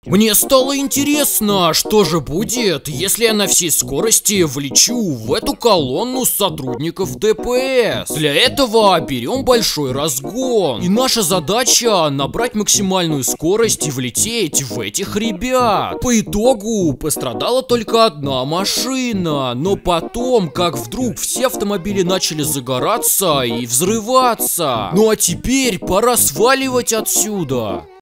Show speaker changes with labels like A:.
A: Мне стало интересно, что же будет, если я на всей скорости влечу в эту колонну сотрудников ДПС. Для этого берем большой разгон. И наша задача набрать максимальную скорость и влететь в этих ребят. По итогу пострадала только одна машина, но потом, как вдруг все автомобили начали загораться и взрываться. Ну а теперь пора сваливать отсюда.